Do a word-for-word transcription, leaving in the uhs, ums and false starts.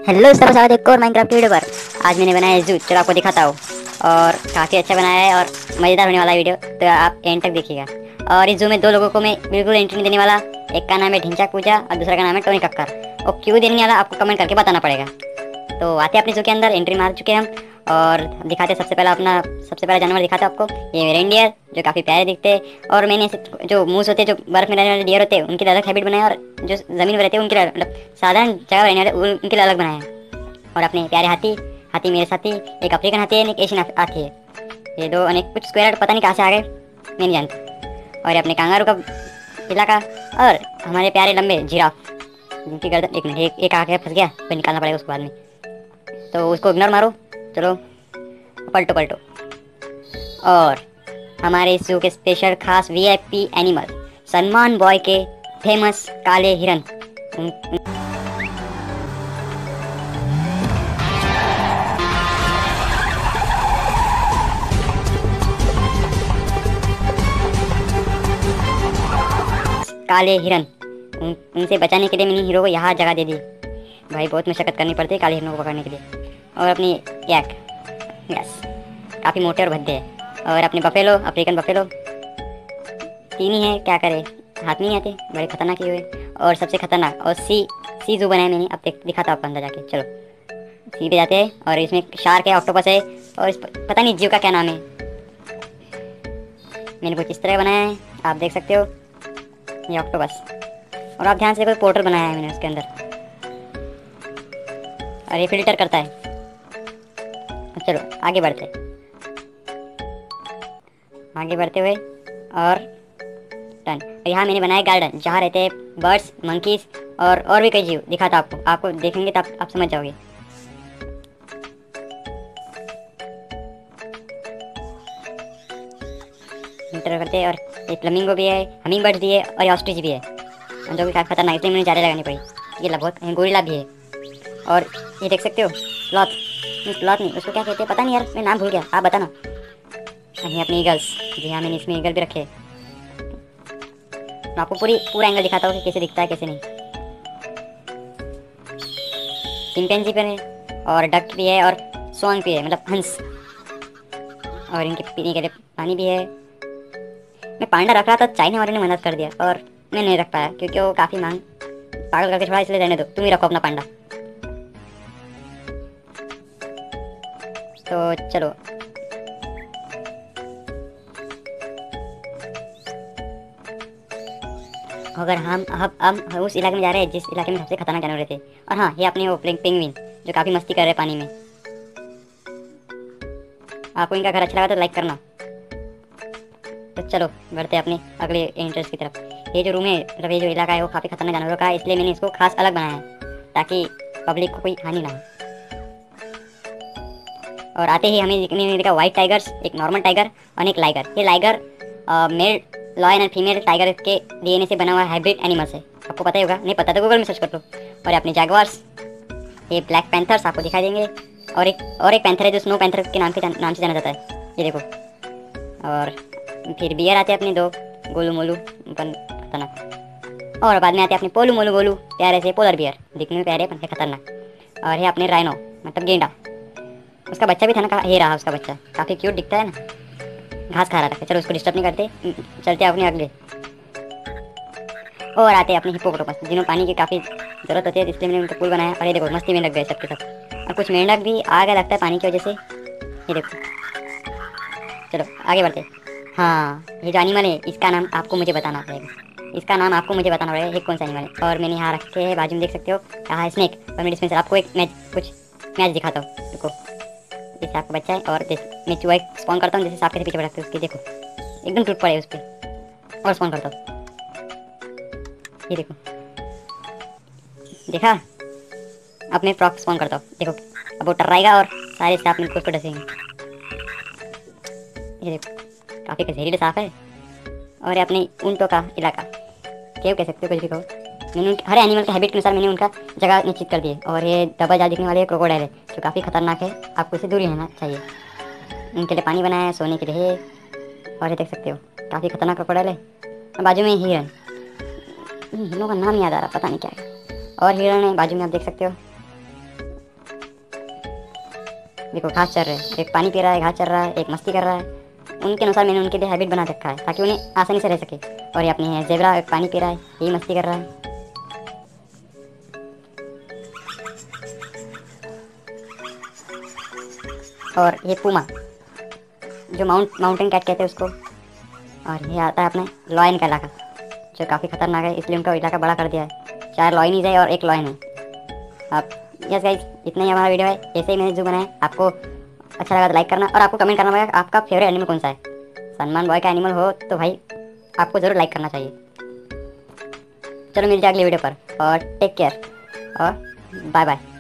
Hello सब स्वागत है एक और माइनक्राफ्ट वीडियो पर। आज मैंने बनाया है जू, चलो आपको दिखाता हूँ। और काफ़ी अच्छा बनाया है और मज़ेदार होने वाला है वीडियो, तो आप एंड तक देखिएगा। और इस जू में दो लोगों को मैं बिल्कुल एंट्री नहीं देने वाला। एक का नाम है ढिंचा पूजा और दूसरा का नाम है टोनी कक्कर। और क्यों देने वाला आपको कमेंट करके बताना पड़ेगा। तो आते हैं अपने जू के अंदर, एंट्री मार चुके हैं हम और दिखाते सबसे पहला अपना सबसे पहला जानवर दिखाता हूँ आपको। ये रेनडियर जो काफ़ी प्यारे दिखते हैं। और मैंने जो मूस होते हैं, जो बर्फ में रहने वाले डियर होते हैं, उनके लिए अलग हैबिट बनाया। और जो ज़मीन में रहते हैं उनके लिए मतलब साधारण जगह रहने वाले उनके लिए अलग बनाया है। और अपने प्यारे हाथी हाथी मेरे साथी, एक अफ्रीकन हाथी है, एक एशियन हाथी है। ये दो अनेक कुछ स्क्वायर पता नहीं कहाँ से आ गए, मैं नहीं जानता। और अपने कांगारू का इलाका और हमारे प्यारे लंबे जिराफ, जिनकी गर्दन एक मिनट एक, एक आके फंस गया, फिर निकालना पड़ेगा उसको बाद में, तो उसको इग्नोर मारो। चलो पलटो पलटो। और हमारे इस जू के स्पेशल खास वीआईपी एनिमल सलमान बॉय के फेमस काले हिरन। काले हिरन उन, उनसे बचाने के लिए मैंने हीरो को यहाँ जगह दे दी। भाई बहुत मशक्कत करनी पड़ती है काले हिरनों को पकड़ने के लिए। और अपनी याक यस काफ़ी मोटे और भद्दे हैं। और अपने बफेलो अफ्रीकन बफेलो तीन ही है, क्या करे, हाथ में नहीं आते, बड़े खतरनाक ही हुए। और सबसे खतरनाक और सी सी जू बनाया मैंने, अब देख दिखाता हूँ आपको अंदर जाके। चलो सी पे जाते हैं और इसमें शार्क है, ऑक्टोपस है और इस पता नहीं जीव का क्या नाम है। मैंने कुछ इस तरह बनाया है, आप देख सकते हो, ये ऑक्टोपस। और आप ध्यान से कोई पोर्टल बनाया है मैंने उसके अंदर, और ये फिल्टर करता है। चलो आगे बढ़ते आगे बढ़ते हुए और टन। यहाँ मैंने बनाया गार्डन जहाँ रहते हैं बर्ड्स, मंकीज और और भी कई जीव। दिखाता आपको आपको देखेंगे तो आप, आप समझ जाओगे। फिल्टर करते हैं। और ये फ्लेमिंगो भी है, हमिंग बर्ड्स भी है और ये ऑस्ट्रिच भी है, जो कि काफ़ी खतरनाक, इसलिए मुझे जाले लगानी पड़ी। ये बहुत गोरिल्ला भी है। और ये देख सकते हो स्लॉथ, स्लॉथ नहीं उसको क्या कहते हैं पता नहीं यार, मैं नाम भूल गया, आप बताना। ये अपने ईगल्स, जी हाँ मैंने इसमें ईगल भी रखे। मैं आपको पूरी पूरा एंगल दिखाता हूँ कि कैसे दिखता है कैसे नहीं। चिंपैंजी पर है और डक भी है और स्वांग भी है, मतलब हंस। और इनके पीने के लिए पानी भी है। मैं पांडा रख रहा था, चाइना वाले ने मदद कर दिया और मैं नहीं रख पाया क्योंकि वो काफ़ी मांग पागल करके छोड़ा, इसलिए रहने दो, तुम ही रखो अपना पांडा। तो चलो अगर हम अब हम उस इलाके में जा रहे हैं जिस इलाके में सबसे खतरनाक जानवर थे। और हाँ ये अपने वो पेंगुइन जो काफ़ी मस्ती कर रहे हैं पानी में। आपको इनका घर अच्छा लगा तो लाइक करना। तो चलो बढ़ते हैं अपने अगले एंट्रेंस की तरफ। ये जो रूम है, मतलब ये जो इलाका है वो काफ़ी खतरनाक जानवरों का है, इसलिए मैंने इसको खास अलग बनाया है ताकि पब्लिक को कोई हानि ना हो। और आते ही हमें दिखने देखा व्हाइट टाइगर्स, एक नॉर्मल टाइगर और एक लाइगर। ये लाइगर मेल लॉयन और फीमेल टाइगर के डीएनए से बना हुआ हाइब्रिड एनिमल्स है, आपको पता ही होगा, नहीं पता तो गूगल में सर्च कर लो। और अपने जैगवार्स, ये ब्लैक पैंथर्स आपको दिखाई देंगे। और एक और एक पैंथर है जो स्नो पैंथर के नाम के नाम से जाना जाता है, ये देखो। और फिर बियर आते हैं अपने दो गोलू मोलू खतरनाक। और बाद में आते हैं अपने पोलू मोलू गोलू प्यारे से पोलर बियर, दिखने में प्यारे पंखे खतरनाक। और ये अपने राइनो मतलब गेंडा, उसका बच्चा भी था ना, ये रहा उसका बच्चा, काफ़ी क्यूट दिखता है ना, घास खा रहा था। चलो उसको डिस्टर्ब नहीं करते, चलते अपने अगले। और आते हैं अपने हिप्पोपोटामस, जिन्होंने पानी की काफ़ी ज़रूरत होती है, इसलिए मैंने उनका पुल बनाया। और ये देखो मस्ती में लग गए सबके सब। और कुछ मेंढक भी आ गया लगता है पानी की वजह से, ये देखो। चलो आगे बढ़ते। हाँ ये जो एनिमल है इसका नाम आपको मुझे बताना पड़ेगा, इसका नाम आपको मुझे बताना पड़ेगा ये कौन सा एनिमल है। और मैंने यहाँ रखे हैं, बाजू में देख सकते हो, कहा है स्नेक। और मैं डिस्पेंसर आपको एक मैच कुछ मैच दिखाता हूँ, देखो जैसे आपका बच्चा है और मैं चूहा स्पॉन करता हूँ, जैसे सांप के पीछे पड़ते उसके, देखो एकदम टूट पड़े उस पर। और स्पॉन करता हूँ, ये देखो, देखा। अब मैं फ्रॉक स्पॉन करता हूँ, देखो अब वो टर्राएगा और सारे सांप मिलकर उसको डसेंगे। ये देखो काफ़ी जहरीला सांप है। और ये अपने ऊँटों का इलाका, केव कह सकते हो, कुछ भी कहो। मैंने हर एनिमल के हैबिट के अनुसार मैंने उनका जगह निश्चित कर दी है। और ये दबा जा दिखने वाले क्रोकोडाइल है जो काफ़ी खतरनाक है, आपको इससे दूर रहना चाहिए। उनके लिए पानी बनाया है, सोने के लिए है। और ये देख सकते हो काफ़ी खतरनाक क्रोकोडाइल है। और बाजू में हिरन, हिरणों का नाम याद आ रहा, पता नहीं क्या है। और हिरन है बाजू में, आप देख सकते हो। देखो घास चर रहे हैं, एक पानी पी रहा है, घास चर रहा है, एक मस्ती कर रहा है। उनके अनुसार मैंने उनके लिए हैबिट बना रखा है ताकि उन्हें आसानी से रह सके। और ये अपनी है जेबरा, एक पानी पी रहा है, यही मस्ती कर रहा है। और ये पूमा, जो माउंट माउंटेन कैट कहते हैं उसको। और ये आता है अपने लॉयन का इलाका, जो काफ़ी खतरनाक है, इसलिए उनका इलाका बड़ा कर दिया है। चार लॉयन है और एक लॉयन है। आप यस गाइस, इतना ही हमारा वीडियो है। ऐसे ही मैंने जो बनाया, आपको अच्छा लगा तो लाइक करना और आपको कमेंट करना पड़ेगा आपका फेवरेट एनिमल कौन सा है। सलमान बॉय का एनिमल हो तो भाई आपको ज़रूर लाइक करना चाहिए। चलो मिलते हैं अगले वीडियो पर, और टेक केयर और बाय बाय।